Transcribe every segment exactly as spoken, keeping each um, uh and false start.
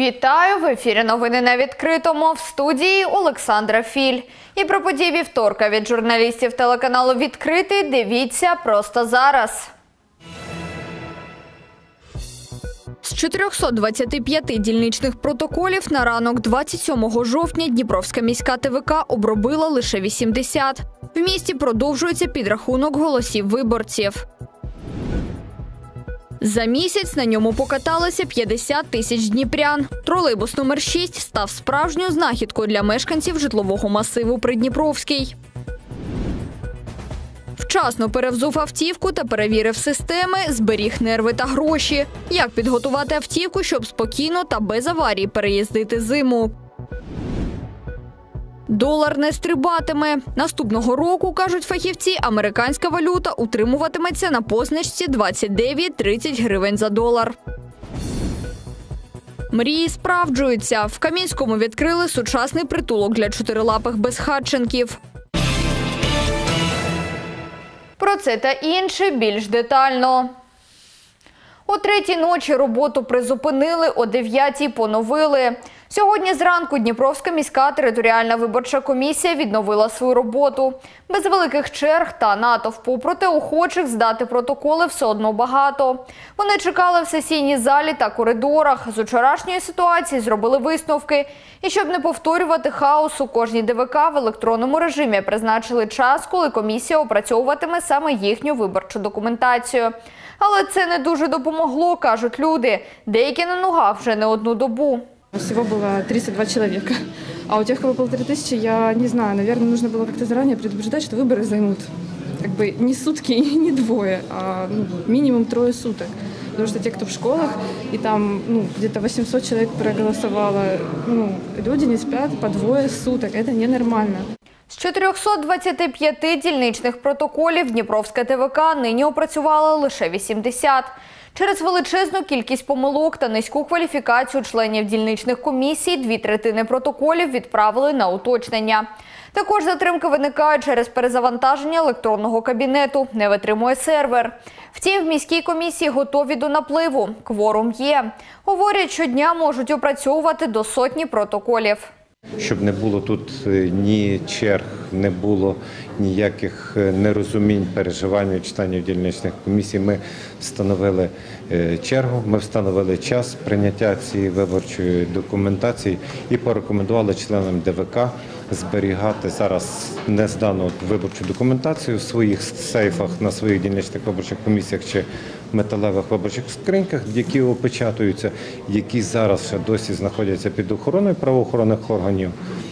Вітаю! В ефірі новини на відкритому. В студії Олександра Філь. І про події вівторка від журналістів телеканалу «Відкритий» дивіться просто зараз. З чотирьохсот двадцяти п'яти дільничних протоколів на ранок двадцять сьомого жовтня Дніпровська міська ТВК обробила лише вісімдесят. В місті продовжується підрахунок голосів виборців. За місяць на ньому покаталося п'ятдесят тисяч дніпрян. Тролейбус номер шість став справжньою знахідкою для мешканців житлового масиву Придніпровський. Вчасно перевзув автівку та перевірив системи, зберіг нерви та гроші. Як підготувати автівку, щоб спокійно та без аварій переїздити зиму? Долар не стрибатиме. Наступного року, кажуть фахівці, американська валюта утримуватиметься на позначці двадцять дев'ять - тридцять гривень за долар. Мрії справджуються. В Кам'янському відкрили сучасний притулок для чотирилапих безхатченків. Про це та інше більш детально. О третій ночі роботу призупинили, о дев'ятій поновили. Сьогодні зранку Дніпровська міська територіальна виборча комісія відновила свою роботу. Без великих черг та натовпу, проте охочих здати протоколи все одно багато. Вони чекали в сесійній залі та коридорах. З вчорашньої ситуації зробили висновки. І щоб не повторювати хаосу, кожній ДВК в електронному режимі призначили час, коли комісія опрацьовуватиме саме їхню виборчу документацію. Але це не дуже допомогло, кажуть люди. Деякі на ногах вже не одну добу. Всего было тридцать два человека, а у тех, кого полторы тысячи, я не знаю, наверное, нужно было как-то заранее предупреждать, что выборы займут как бы не сутки и не двое, а ну, минимум трое суток. Потому что те, кто в школах, и там ну, где-то восемьсот человек проголосовало, ну, люди не спят по двое суток, это ненормально. З чотирьохсот двадцяти п'яти дільничних протоколів Дніпровська ТВК нині опрацювала лише вісімдесят. Через величезну кількість помилок та низьку кваліфікацію членів дільничних комісій дві третини протоколів відправили на уточнення. Також затримки виникають через перезавантаження електронного кабінету. Не витримує сервер. Втім, в міській комісії готові до напливу. Кворум є. Говорять, щодня можуть опрацьовувати до сотні протоколів. Щоб не було тут ні черг, не було ніяких нерозумінь, переживань у членів дільничних комісій, ми встановили чергу, ми встановили час прийняття цієї виборчої документації і порекомендували членам ДВК зберігати зараз нездану виборчу документацію в своїх сейфах, на своїх дільничних виборчих комісіях чи металевих виборчих скриньках, які опечатуються, які зараз ще досі знаходяться під охороною правоохоронних органів,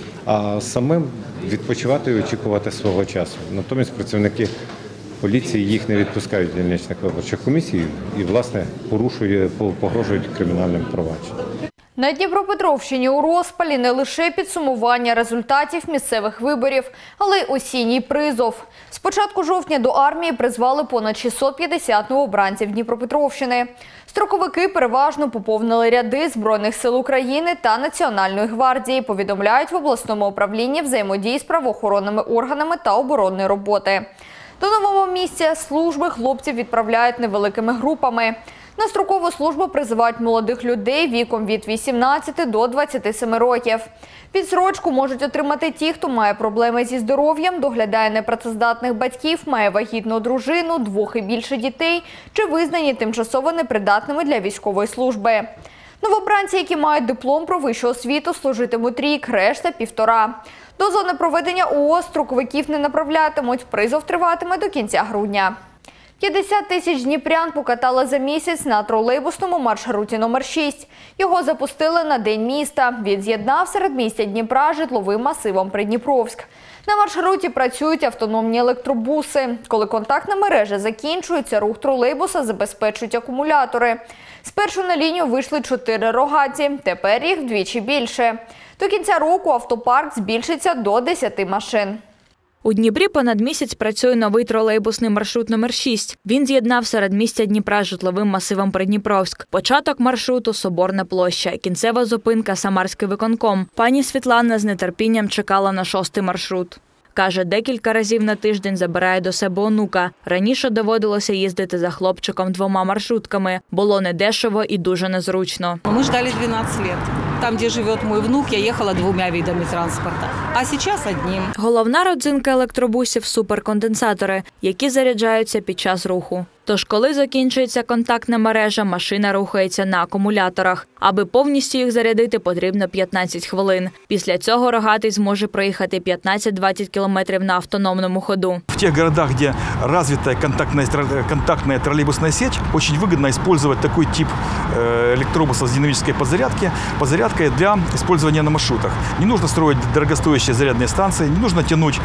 а самим відпочивати і очікувати свого часу. Натомість працівники поліції їх не відпускають з дільничних виборчих комісій і, власне, порушують, погрожують кримінальним провадженням. На Дніпропетровщині у розпалі не лише підсумування результатів місцевих виборів, але й осінній призов. З початку жовтня до армії призвали понад шістсот п'ятдесят новобранців Дніпропетровщини. Строковики переважно поповнили ряди Збройних сил України та Національної гвардії, повідомляють в обласному управлінні взаємодії з правоохоронними органами та оборонної роботи. До нового місця служби хлопців відправляють невеликими групами. На строкову службу призивають молодих людей віком від вісімнадцяти до двадцяти семи років. Відстрочку можуть отримати ті, хто має проблеми зі здоров'ям, доглядає непрацездатних батьків, має вагітну дружину, двох і більше дітей чи визнані тимчасово непридатними для військової служби. Новобранці, які мають диплом про вищу освіту, служитимуть рік, решта – півтора. До зони проведення ООС строковиків не направлятимуть, призов триватиме до кінця грудня. п'ятдесят тисяч дніпрян покатали за місяць на тролейбусному маршруті номер шість. Його запустили на День міста. Він з'єднав середмістя Дніпра з житловим масивом Придніпровськ. На маршруті працюють автономні електробуси. Коли контактна мережа закінчується, рух тролейбуса забезпечують акумулятори. Спершу на лінію вийшли чотири рогаті, тепер їх вдвічі більше. До кінця року автопарк збільшиться до десяти машин. У Дніпрі понад місяць працює новий тролейбусний маршрут номер шість. Він з'єднав середмістя Дніпра з житловим масивом Придніпровськ. Початок маршруту – Соборна площа, кінцева зупинка – Самарський виконком. Пані Світлана з нетерпінням чекала на шостий маршрут. Каже, декілька разів на тиждень забирає до себе онука. Раніше доводилося їздити за хлопчиком двома маршрутками. Було недешево і дуже незручно. Ми чекали дванадцять років. Там, где живет мой внук, я ехала двумя видами транспорта, а сейчас одним. Головна родзинка електробусів – суперконденсатори, які заряджаються під час руху. Тож, коли закінчується контактна мережа, машина рухається на акумуляторах. Аби повністю їх зарядити, потрібно п'ятнадцять хвилин. Після цього рогатий зможе проїхати п'ятнадцять-двадцять кілометрів на автономному ходу. В тех городах, где развита контактная, контактная троллейбусная сеть, очень выгодно использовать такой тип электробуса с динамической подзарядки, подзарядкой для использования на маршрутах. Не нужно строить дорогостоящие зарядные станции, не нужно тянуть,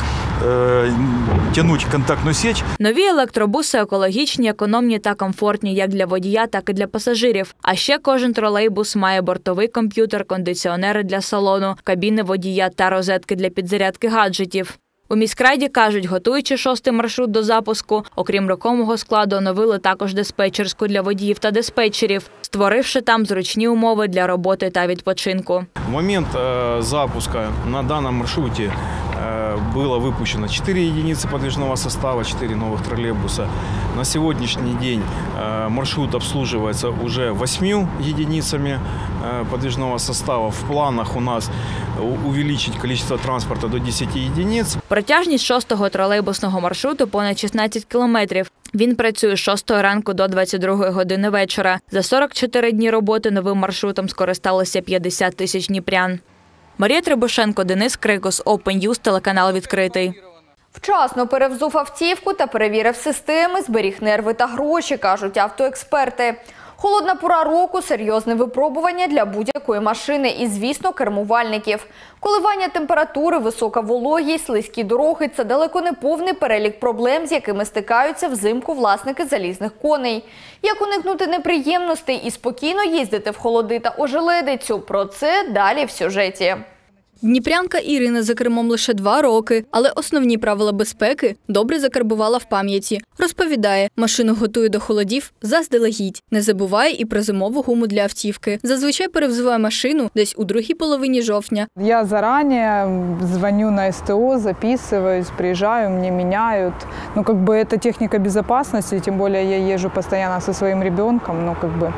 э, тянуть контактную сеть. Нові електробуси екологічні, економні та комфортні як для водія, так і для пасажирів. А ще кожен тролейбус має бортовий комп'ютер, кондиціонери для салону, кабіни водія та розетки для підзарядки гаджетів. У міськраді кажуть, готуючи шостий маршрут до запуску, окрім рухомого складу, оновили також диспетчерську для водіїв та диспетчерів, створивши там зручні умови для роботи та відпочинку. В момент э, запуска на данном маршруте э, было выпущено четыре единицы подвижного состава, четыре новых троллейбуса. На сегодняшний день э, маршрут обслуживается уже восьмью единицами э, подвижного состава. В планах у нас увеличить количество транспорта до десяти единиц. Протяжність шостого тролейбусного маршруту понад шістнадцять кілометрів. Він працює з шостої ранку до двадцять другої години вечора. За сорок чотири дні роботи новим маршрутом скористалися п'ятдесят тисяч дніпрян. Марія Требушенко, Денис Крикос, Open News, телеканал «Відкритий». Вчасно перевзув автівку та перевірив системи, зберіг нерви та гроші, кажуть автоексперти. Холодна пора року – серйозне випробування для будь-якої машини і, звісно, кермувальників. Коливання температури, висока вологість, слизькі дороги – це далеко не повний перелік проблем, з якими стикаються взимку власники залізних коней. Як уникнути неприємностей і спокійно їздити в холоди та ожеледицю – про це далі в сюжеті. Дніпрянка Ірина за кермом лише два роки, але основні правила безпеки добре закарбувала в пам'яті. Розповідає, машину готує до холодів заздалегідь. Не забуває і про зимову гуму для автівки. Зазвичай перевзуває машину десь у другій половині жовтня. Я заранее звоню на СТО, записываюсь, приезжаю, мне меняют. Ну, как бы это техника безопасности, тем более я езжу постоянно со своим ребенком, но как бы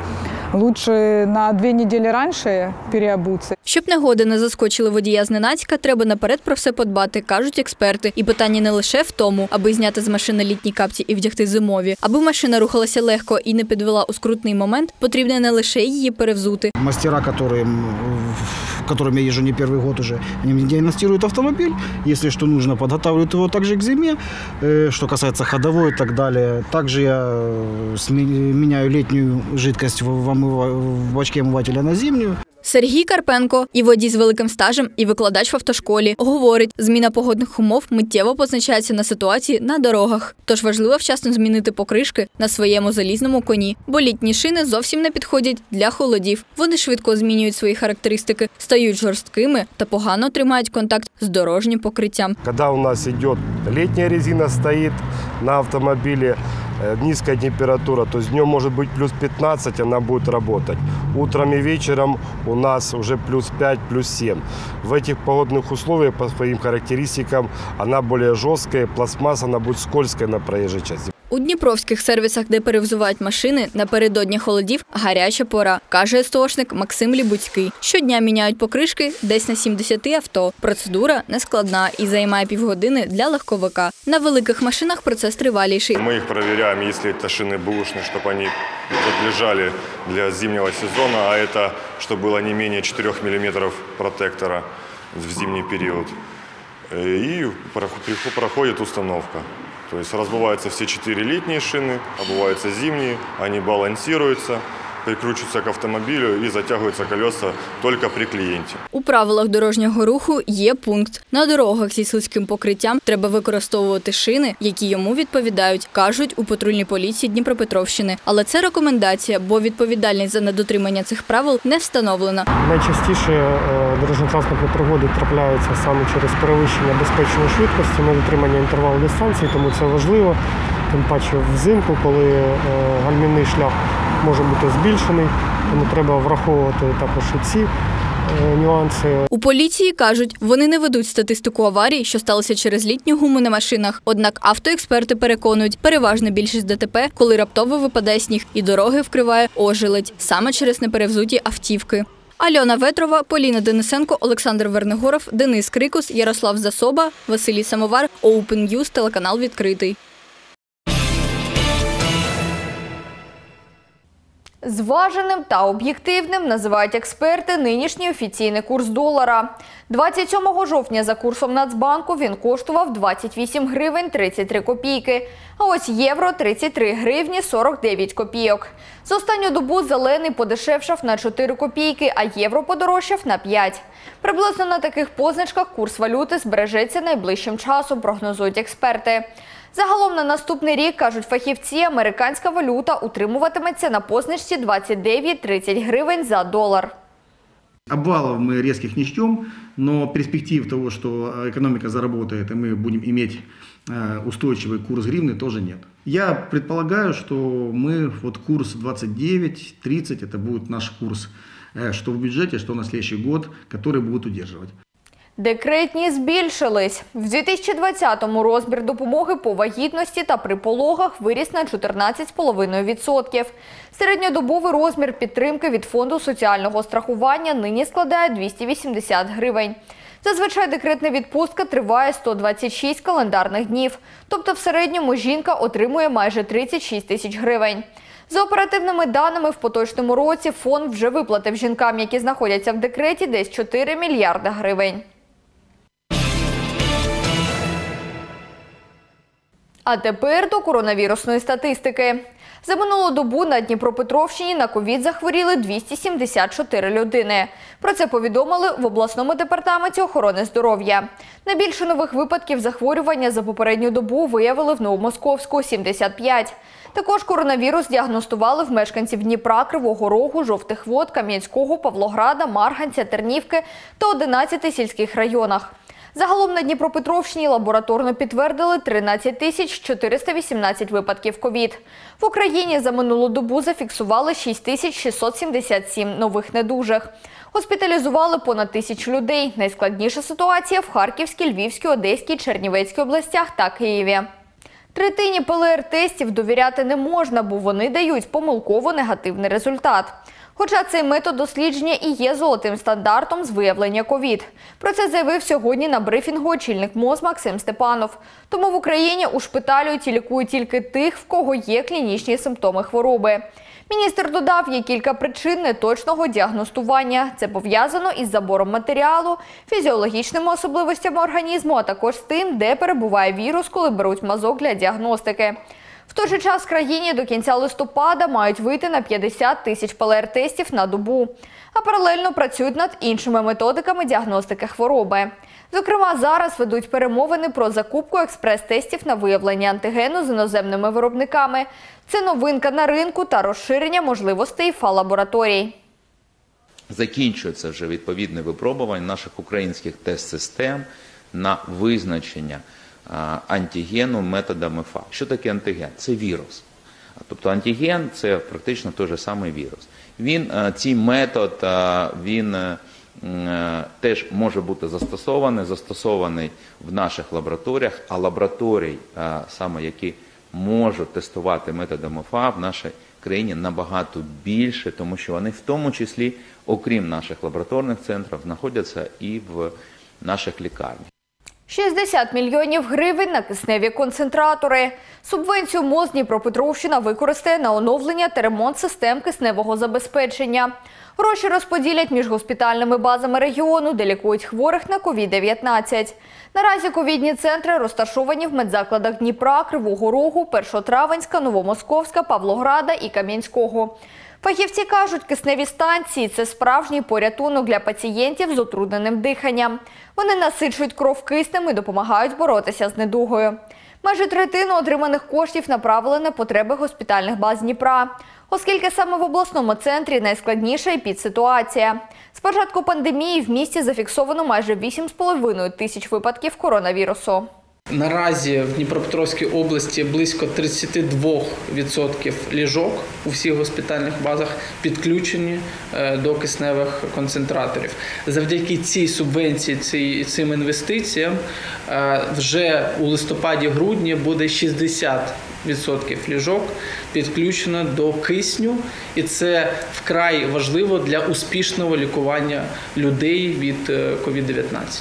лучше на две недели раньше переобуться. Щоб негоди не заскочили водія зненацька, треба наперед про все подбати, кажуть експерти. І питання не лише в тому, аби зняти з машини літні капці і вдягти зимові. Аби машина рухалася легко і не підвела у скрутний момент, потрібно не лише її перевзути. Мастера, которым, которым я езжу не первый год уже, они мне диагностируют автомобиль. Если что нужно, подготавливают его также к зиме. Что касается ходовой и так далее. Также я меняю летнюю жидкость в бачке омывателя на зимнюю. Сергій Карпенко, і водій з великим стажем, і викладач в автошколі, говорить, зміна погодних умов миттєво позначається на ситуації на дорогах. Тож важливо вчасно змінити покришки на своєму залізному коні, бо літні шини зовсім не підходять для холодів. Вони швидко змінюють свої характеристики, стають жорсткими та погано тримають контакт з дорожнім покриттям. Коли у нас йде літня резина стоїть на автомобілі, низкая температура, то есть днем может быть плюс пятнадцать, она будет работать. Утром и вечером у нас уже плюс пять, плюс семь. В этих погодных условиях по своим характеристикам она более жесткая, пластмасса, она будет скользкая на проезжей части. У дніпровських сервісах, де перевзувають машини, напередодні холодів гаряча пора, каже СТОшник Максим Лібуцький. Щодня міняють покришки десь на сімдесят авто. Процедура нескладна і займає півгодини для легковика. На великих машинах процес триваліший. Ми їх перевіряємо, якщо це шини бушні, щоб вони підлежали для зимнього сезону, а це, щоб було не менше чотирьох міліметрів протектора в зимній період. І проходить установка. То есть разбиваются все четыре летние шины, обуваются зимние, они балансируются, прикручиваются к автомобилю и затягиваются колеса только при клиенте. У правилах дорожнього руху є пункт. На дорогах зі слизьким покриттям треба використовувати шини, які йому відповідають, кажуть у патрульній поліції Дніпропетровщини. Але це рекомендація, бо відповідальність за недотримання цих правил не встановлена. Найчастіше дорожньо-транспортні пригоди трапляються саме через перевищення безпечної швидкості, недотримання інтервалу дистанції, тому це важливо. Тим паче взимку, коли гальмівний шлях може бути збільшений, тому треба враховувати також і ці нюанси. У поліції кажуть, вони не ведуть статистику аварій, що сталося через літню гуму на машинах. Однак автоексперти переконують, переважна більшість ДТП, коли раптово випадає сніг і дороги вкриває ожеледь, саме через неперевзуті автівки. Альона Ветрова, Поліна Денисенко, Олександр Вернигоров, Денис Крикус, Ярослав Засоба, Василій Самовар, Open News, телеканал «Відкритий». Зваженим та об'єктивним називають експерти нинішній офіційний курс долара. двадцять сьомого жовтня за курсом Нацбанку він коштував двадцять вісім гривень тридцять три копійки, а ось євро – тридцять три гривні сорок дев'ять копійок. За останню добу зелений подешевшав на чотири копійки, а євро подорожчав на п'ять. Приблизно на таких позначках курс валюти збережеться найближчим часом, прогнозують експерти. Загалом на наступний рік, кажуть фахівці, американська валюта утримуватиметься на позначці двадцять дев'ять - тридцять гривень за долар. Обвалов мы резких не ждем, но перспектив того, что экономика заработает и мы будем иметь устойчивый курс гривны, тоже нет. Я предполагаю, что мы вот курс двадцать девять - тридцать, это будет наш курс, что в бюджете, что на следующий год, который будут удерживать. Декретні збільшились. В дві тисячі двадцятому розмір допомоги по вагітності та при пологах виріс на чотирнадцять цілих п'ять десятих відсотка. Середньодобовий розмір підтримки від Фонду соціального страхування нині складає двісті вісімдесят гривень. Зазвичай декретна відпустка триває сто двадцять шість календарних днів. Тобто в середньому жінка отримує майже тридцять шість тисяч гривень. За оперативними даними, в поточному році фонд вже виплатив жінкам, які знаходяться в декреті, десь чотири мільярди гривень. А тепер до коронавірусної статистики. За минулу добу на Дніпропетровщині на ковід захворіли двісті сімдесят чотири людини. Про це повідомили в обласному департаменті охорони здоров'я. Найбільше нових випадків захворювання за попередню добу виявили в Новомосковську – сімдесят п'ять. Також коронавірус діагностували в мешканців Дніпра, Кривого Рогу, Жовтих Вод, Кам'янського, Павлограда, Марганця, Тернівки та одинадцяти сільських районах. Загалом на Дніпропетровщині лабораторно підтвердили тринадцять тисяч чотириста вісімнадцять випадків ковід. В Україні за минулу добу зафіксували шість тисяч шістсот сімдесят сім нових недужих. Госпіталізували понад тисячу людей. Найскладніша ситуація в Харківській, Львівській, Одеській, Чернівецькій областях та Києві. Третині ПЛР-тестів довіряти не можна, бо вони дають помилково негативний результат. Хоча цей метод дослідження і є золотим стандартом з виявлення ковід. Про це заявив сьогодні на брифінгу очільник МОЗ Максим Степанов. Тому в Україні ушпиталюють і лікують тільки тих, в кого є клінічні симптоми хвороби. Міністр додав, є кілька причин неточного діагностування. Це пов'язано із забором матеріалу, фізіологічними особливостями організму, а також з тим, де перебуває вірус, коли беруть мазок для діагностики. В той же час в країні до кінця листопада мають вийти на п'ятдесят тисяч ПЛР-тестів на добу. А паралельно працюють над іншими методиками діагностики хвороби. Зокрема, зараз ведуть перемовини про закупку експрес-тестів на виявлення антигену з іноземними виробниками. Це новинка на ринку та розширення можливостей ФА-лабораторій. Закінчується вже відповідне випробування наших українських тест-систем на визначення антигену методами ФА. Що таке антиген? Це вірус. Тобто антиген – це практично той же самий вірус. Він, цей метод, він теж може бути застосований, застосований в наших лабораторіях, а лабораторій, саме які можуть тестувати методами ФА в нашій країні набагато більше, тому що вони в тому числі, окрім наших лабораторних центрів, знаходяться і в наших лікарнях. шістдесят мільйонів гривень на кисневі концентратори. Субвенцію МОЗ Дніпропетровщина використає на оновлення та ремонт систем кисневого забезпечення. Гроші розподілять між госпітальними базами регіону, де лікують хворих на ковід дев'ятнадцять. Наразі ковідні центри розташовані в медзакладах Дніпра, Кривого Рогу, Першотравенська, Новомосковська, Павлограда і Кам'янського. Фахівці кажуть, кисневі станції – це справжній порятунок для пацієнтів з утрудненим диханням. Вони насичують кров киснем і допомагають боротися з недугою. Майже третину отриманих коштів направили на потреби госпітальних баз Дніпра, оскільки саме в обласному центрі найскладніша епідситуація. З початку пандемії в місті зафіксовано майже вісім з половиною тисяч випадків коронавірусу. Наразі в Дніпропетровській області близько тридцять два відсотки ліжок у всіх госпітальних базах підключені до кисневих концентраторів. Завдяки цій субвенції, цим інвестиціям вже у листопаді-грудні буде шістдесят відсотків ліжок підключено до кисню, і це вкрай важливо для успішного лікування людей від ковід дев'ятнадцять.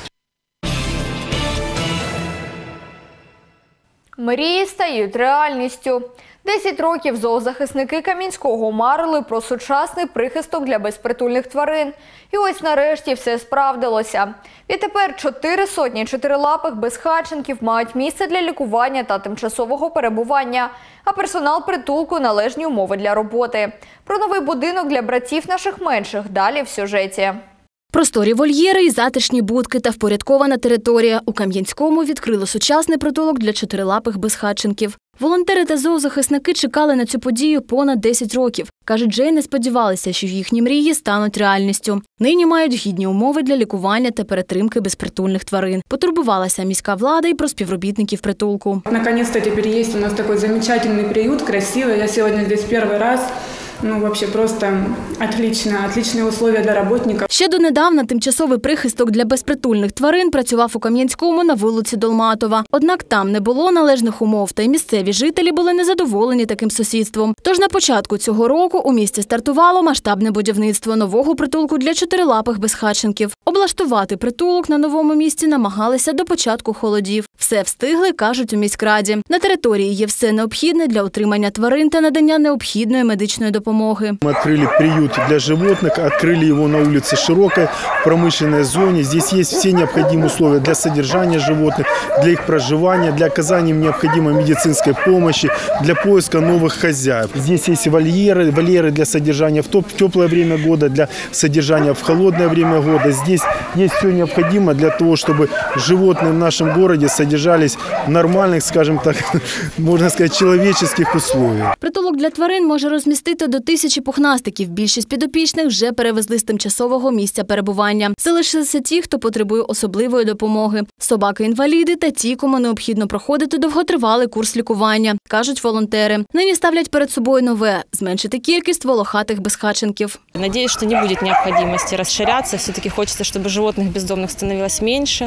Мрії стають реальністю. Десять років зоозахисники Кам'янського марили про сучасний прихисток для безпритульних тварин. І ось нарешті все справдилося. Відтепер чотири сотні чотирилапих безхатченків мають місце для лікування та тимчасового перебування, а персонал притулку – належні умови для роботи. Про новий будинок для братів наших менших далі в сюжеті. Просторі вольєри і затишні будки та впорядкована територія. У Кам'янському відкрили сучасний притулок для чотирилапих безхатченків. Волонтери та зоозахисники чекали на цю подію понад десять років. Кажуть, вже й не сподівалися, що їхні мрії стануть реальністю. Нині мають гідні умови для лікування та перетримки безпритульних тварин. Потурбувалася міська влада і про співробітників притулку. Наконец-то тепер є у нас такий замечательний приют, красивий. Я сьогодні тут перший раз. Ну, вообще просто отлично, отличные условия для работников. Ще донедавна тимчасовий прихисток для безпритульних тварин працював у Кам'янському на вулиці Долматова. Однак там не було належних умов, та й місцеві жителі були незадоволені таким сусідством. Тож на початку цього року у місті стартувало масштабне будівництво нового притулку для чотирилапих безхатченків. Облаштувати притулок на новому місці намагалися до початку холодів. Все встигли, кажуть у міськраді. На території є все необхідне для утримання тварин та надання необхідної медичної допомоги. Мы открыли приют для животных, открыли его на улице Широкой, в промышленной зоне. Здесь есть все необходимые условия для содержания животных, для их проживания, для оказания необходимой медицинской помощи, для поиска новых хозяев. Здесь есть вольеры, вольеры для содержания в теплое время года, для содержания в холодное время года. Здесь есть все необходимое для того, чтобы животные в нашем городе содержались в нормальных, скажем так, можно сказать, человеческих условиях. Притулок для тварин може розмістити до тисячі пухнастиків. Більшість підопічних вже перевезли з тимчасового місця перебування. Залишилися ті, хто потребує особливої допомоги. Собаки-інваліди та ті, кому необхідно проходити довготривалий курс лікування, кажуть волонтери. Нині ставлять перед собою нове – зменшити кількість волохатих безхатченків. Надіюсь, що не буде необхідності розширятися. Все-таки хочеться, щоб животних бездомних становилось менше,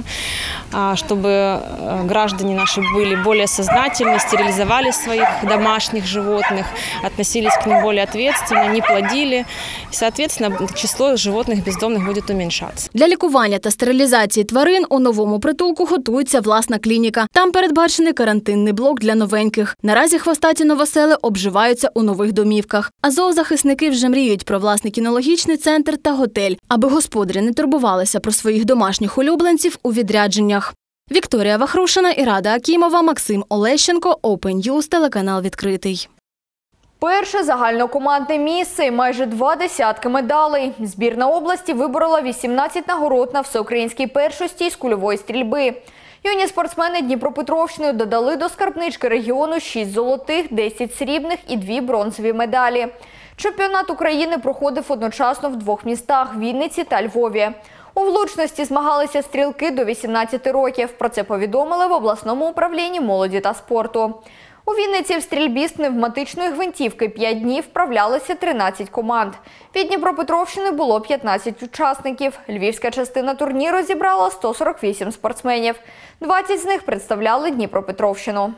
щоб граждане наші були більш сознательні, стерилізували своїх домашніх животних, относились к ним более ответственно, не плодили. И, соответственно, число животных бездомных будет уменьшаться. Для лікування та стерилізації тварин у новому притулку готується власна клініка. Там передбачений карантинний блок для новеньких. Наразі хвостаті новосели обживаються у нових домівках. А зоозахисники вже мріють про власний кінологічний центр та готель, аби господарі не турбувалися про своїх домашніх улюбленців у відрядженнях. Вікторія Вахрушина, Ірада Акімова, Максим Олещенко, Open News, телеканал «Відкритий». Перше загальнокомандне місце і майже два десятки медалей. Збірна області виборола вісімнадцять нагород на всеукраїнській першості з кульової стрільби. Юні спортсмени Дніпропетровщини додали до скарбнички регіону шість золотих, десять срібних і дві бронзові медалі. Чемпіонат України проходив одночасно в двох містах – Вінниці та Львові. У влучності змагалися стрілки до вісімнадцяти років. Про це повідомили в обласному управлінні молоді та спорту. У Вінниці в стрільбі з пневматичної гвинтівки п'ять днів вправлялися тринадцять команд. Від Дніпропетровщини було п'ятнадцять учасників. Львівська частина турніру зібрала сто сорок вісім спортсменів. двадцять з них представляли Дніпропетровщину.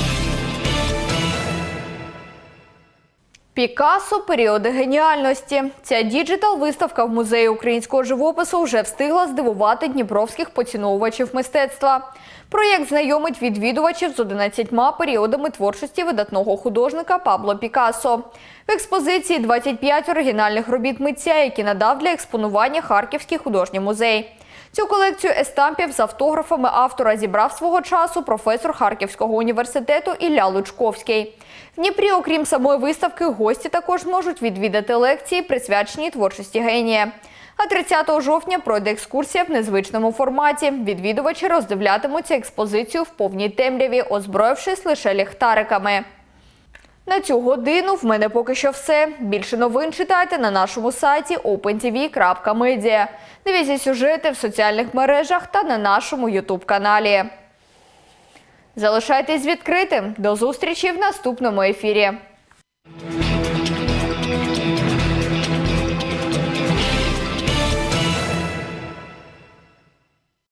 Пікассо – періоди геніальності. Ця діджитал-виставка в Музеї українського живопису вже встигла здивувати дніпровських поціновувачів мистецтва. Проєкт знайомить відвідувачів з одинадцятьма періодами творчості видатного художника Пабло Пікассо. В експозиції двадцять п'ять оригінальних робіт митця, які надав для експонування Харківський художній музей. Цю колекцію естампів з автографами автора зібрав свого часу професор Харківського університету Ілля Лучковський. В Дніпрі, окрім самої виставки, гості також можуть відвідати лекції, присвячені творчості генія. А тридцятого жовтня пройде екскурсія в незвичному форматі. Відвідувачі роздивлятимуться експозицію в повній темряві, озброївшись лише ліхтариками. На цю годину в мене поки що все. Більше новин читайте на нашому сайті опен ті ві крапка медіа. Дивіться сюжети в соціальних мережах та на нашому ютуб-каналі. Залишайтесь відкритим. До зустрічі в наступному ефірі.